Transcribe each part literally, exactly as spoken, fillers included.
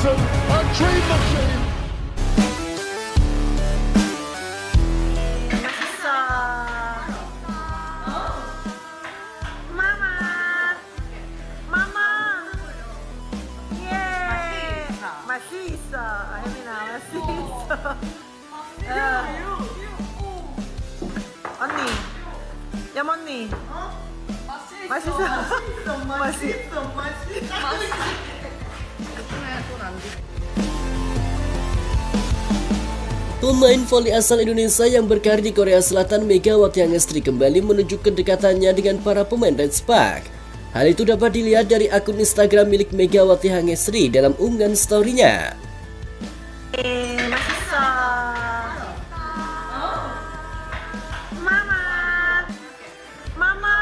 Johnson, a dream machine. Masisa, 혜민아, masisa. 야, 언니, 얌 언니. 맛있어. 맛있어. 맛있어. Pemain voli asal Indonesia yang berkarir di Korea Selatan Megawati Hangestri kembali menunjukkan kedekatannya dengan para pemain Red Spark. Hal itu dapat dilihat dari akun Instagram milik Megawati Hangestri dalam unggahan story-nya. Eh, masisa. Mama. Mama.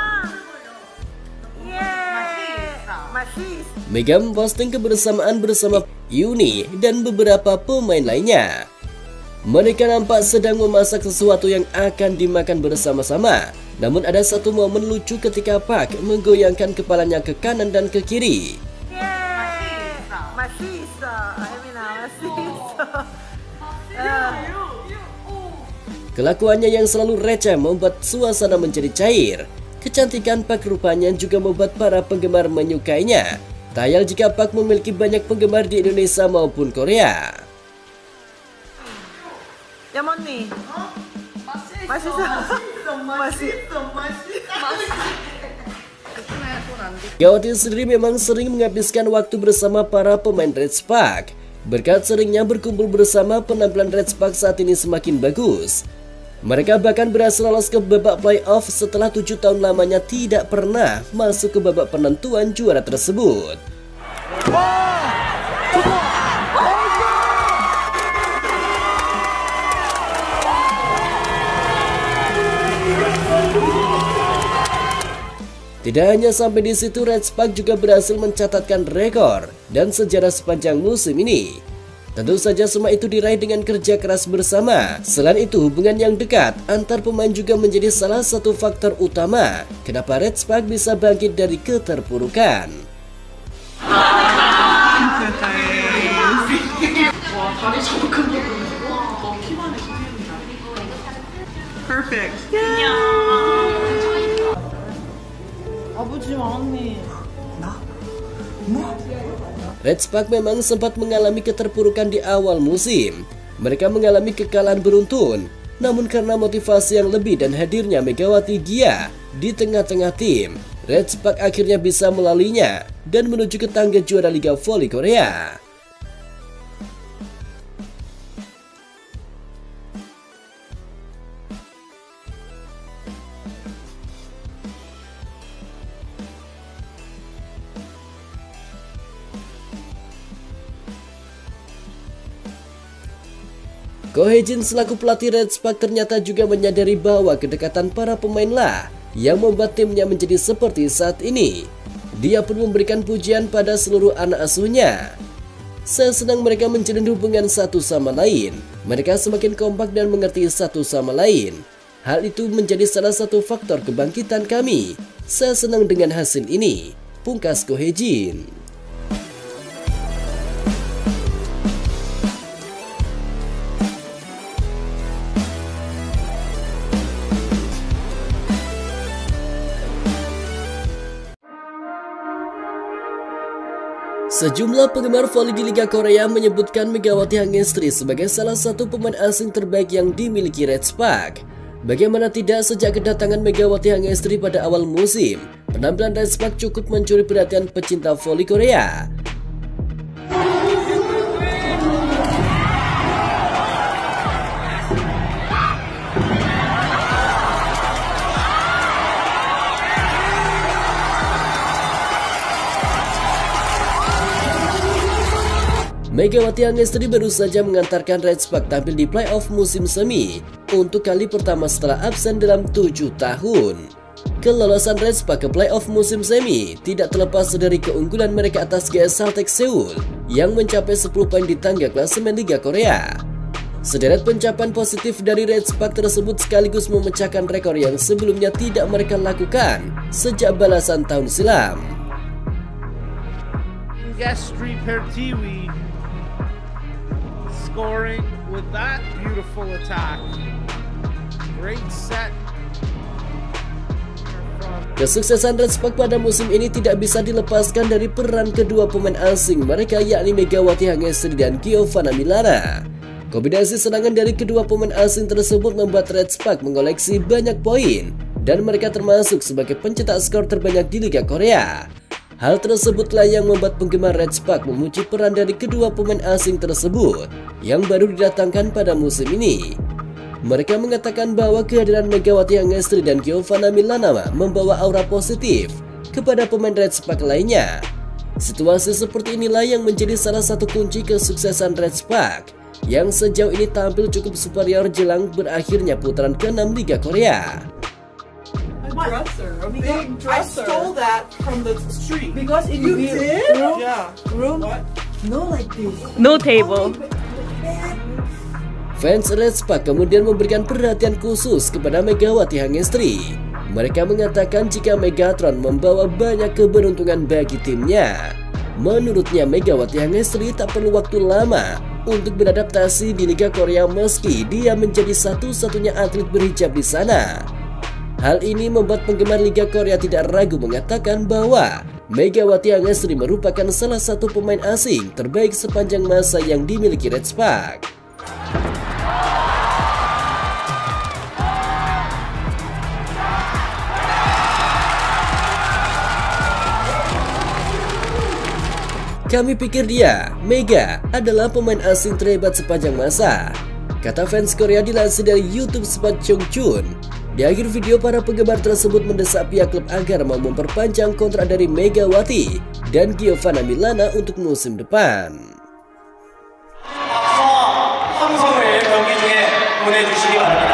Yeah. Masisa. Mega memposting kebersamaan bersama Yuni dan beberapa pemain lainnya. Mereka nampak sedang memasak sesuatu yang akan dimakan bersama-sama. Namun ada satu momen lucu ketika Park menggoyangkan kepalanya ke kanan dan ke kiri. Yeah. Masisa. 혜민아, masisa. Kelakuannya yang selalu receh membuat suasana menjadi cair. Kecantikan Park rupanya juga membuat para penggemar menyukainya. Tayal jika Park memiliki banyak penggemar di Indonesia maupun Korea. 얌 언니. 맛있어. 맛있어. Megawati sendiri memang sering menghabiskan waktu bersama para pemain Red Spark. Berkat seringnya berkumpul bersama, penampilan Red Spark saat ini semakin bagus. Mereka bahkan berhasil lolos ke babak playoff setelah tujuh tahun lamanya tidak pernah masuk ke babak penentuan juara tersebut. Tidak hanya sampai di situ, Red Spark juga berhasil mencatatkan rekor dan sejarah sepanjang musim ini. Tentu saja semua itu diraih dengan kerja keras bersama. Selain itu, hubungan yang dekat antar pemain juga menjadi salah satu faktor utama kenapa Red Spark bisa bangkit dari keterpurukan. Perfect. 아버지 언니. Red Spark memang sempat mengalami keterpurukan di awal musim. Mereka mengalami kekalahan beruntun. Namun karena motivasi yang lebih dan hadirnya Megawati Gia di tengah-tengah tim, Red Spark akhirnya bisa melaluinya dan menuju ke tangga juara Liga Voli Korea. Ko Hye-jin selaku pelatih Red Spark ternyata juga menyadari bahwa kedekatan para pemainlah yang membuat timnya menjadi seperti saat ini. Dia pun memberikan pujian pada seluruh anak asuhnya. Saya senang mereka menjalin hubungan satu sama lain. Mereka semakin kompak dan mengerti satu sama lain. Hal itu menjadi salah satu faktor kebangkitan kami. Saya senang dengan hasil ini, pungkas Ko Hye-jin. Sejumlah penggemar voli di Liga Korea menyebutkan Megawati Hangestri sebagai salah satu pemain asing terbaik yang dimiliki Red Spark. Bagaimana tidak, sejak kedatangan Megawati Hangestri pada awal musim, penampilan Red Spark cukup mencuri perhatian pecinta voli Korea. Megawati Hangestri baru saja mengantarkan Red Spark tampil di playoff musim semi untuk kali pertama setelah absen dalam tujuh tahun. Kelolosan Red Spark ke playoff musim semi tidak terlepas dari keunggulan mereka atas G S Haltech Seoul yang mencapai sepuluh poin di tangga klasemen Liga Korea. Sederet pencapaian positif dari Red Spark tersebut sekaligus memecahkan rekor yang sebelumnya tidak mereka lakukan sejak balasan tahun silam. Hangestri Pertiwi scoring with that beautiful attack. Great set. Kesuksesan Red Spark pada musim ini tidak bisa dilepaskan dari peran kedua pemain asing mereka, yakni Megawati Hangestri dan Giovanna Milana. Kombinasi serangan dari kedua pemain asing tersebut membuat Red Spark mengoleksi banyak poin, dan mereka termasuk sebagai pencetak skor terbanyak di Liga Korea. Hal tersebutlah yang membuat penggemar Red Spark memuji peran dari kedua pemain asing tersebut yang baru didatangkan pada musim ini. Mereka mengatakan bahwa kehadiran Megawati Hangestri dan Giovanna Milana membawa aura positif kepada pemain Red Spark lainnya. Situasi seperti inilah yang menjadi salah satu kunci kesuksesan Red Spark yang sejauh ini tampil cukup superior jelang berakhirnya putaran keenam Liga Korea. Dresser, a big I dresser. stole that from the street. Because in You the did? room, Yeah. room, What? no like this. No table. Fans Red Spark kemudian memberikan perhatian khusus kepada Megawati Hangestri. Mereka mengatakan jika Megatron membawa banyak keberuntungan bagi timnya. Menurutnya Megawati Hangestri tak perlu waktu lama untuk beradaptasi di Liga Korea meski dia menjadi satu-satunya atlet berhijab di sana. Hal ini membuat penggemar Liga Korea tidak ragu mengatakan bahwa Megawati Hangestri merupakan salah satu pemain asing terbaik sepanjang masa yang dimiliki Red Spark. Kami pikir dia, Mega, adalah pemain asing terhebat sepanjang masa, kata fans Korea dilansir dari YouTube Spot Chungchun. Di akhir video, para penggemar tersebut mendesak pihak klub agar mau memperpanjang kontrak dari Megawati dan Giovanna Milana untuk musim depan. 삼성을 경기 중에 보내주시기 바랍니다.